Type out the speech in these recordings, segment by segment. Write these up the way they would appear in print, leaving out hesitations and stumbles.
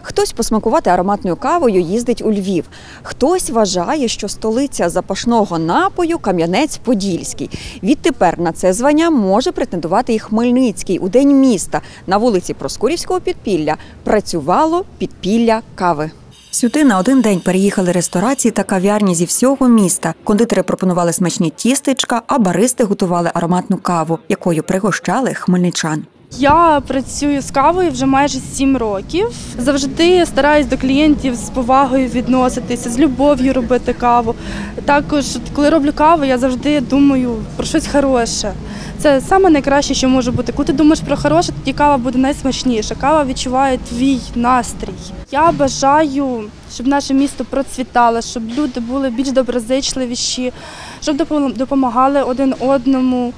Хтось посмакувати ароматною кавою їздить у Львів. Хтось вважає, що столиця запашного напою – Кам'янець-Подільський. Відтепер на це звання може претендувати і Хмельницький. У День міста на вулиці Проскурівського підпілля працювало підпілля кави. Сюди на один день переїхали ресторації та кав'ярні зі всього міста. Кондитери пропонували смачні тістечка, а баристи готували ароматну каву, якою пригощали хмельничан. Я працюю з кавою вже майже 7 років. Завжди стараюсь до клієнтів з повагою відноситися, з любов'ю робити каву. Також, коли роблю каву, я завжди думаю про щось хороше. Це саме найкраще, що може бути. Коли ти думаєш про хороше, тоді кава буде найсмачніша. Кава відчуває твій настрій. Я бажаю, щоб наше місто процвітало, щоб люди були більш доброзичливіші, щоб допомагали один одному.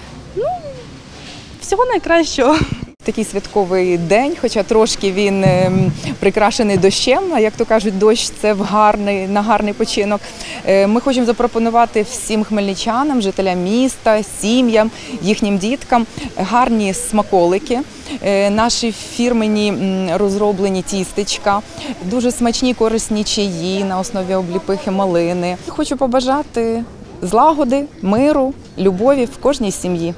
Всього найкращого. Такий святковий день, хоча трошки він прикрашений дощем, а як то кажуть, дощ – це на гарний починок. Ми хочемо запропонувати всім хмельничанам, жителям міста, сім'ям, їхнім діткам гарні смаколики, наші фірмені розроблені тістечка, дуже смачні корисні чаї на основі обліпихи, малини. Хочу побажати злагоди, миру, любові в кожній сім'ї.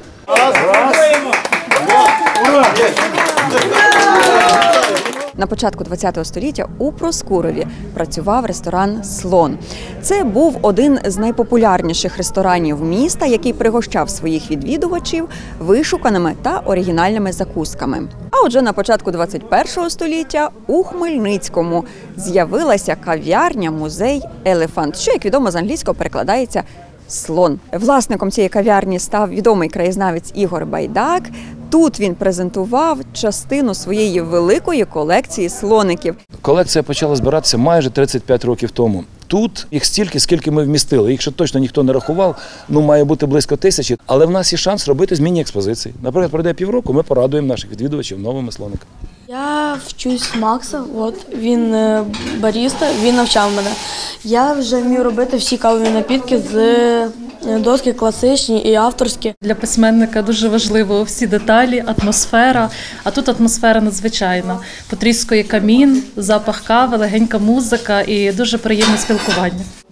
На початку ХХ століття у Проскурові працював ресторан «Слон». Це був один з найпопулярніших ресторанів міста, який пригощав своїх відвідувачів вишуканими та оригінальними закусками. А отже, на початку ХХІ століття у Хмельницькому з'явилася кав'ярня-музей «Елефант», що, як відомо, з англійського перекладається «слон». Власником цієї кав'ярні став відомий краєзнавець Ігор Байдак. Тут він презентував частину своєї великої колекції слоників. Колекція почала збиратися майже 35 років тому. Тут їх стільки, скільки ми вмістили. Їх ще точно ніхто не рахував, має бути близько 1000. Але в нас є шанс робити змінні експозиції. Наприклад, пройде півроку, ми порадуємо наших відвідувачів новими слониками. Я вчусь Макса, він баріста, він навчав мене. Я вже вмію робити всі кавові напітки з доски класичні і авторські. Для письменника дуже важливо всі деталі, атмосфера, а тут атмосфера надзвичайна. Потріскує камін, запах кави, легенька музика і дуже приємне спілкування.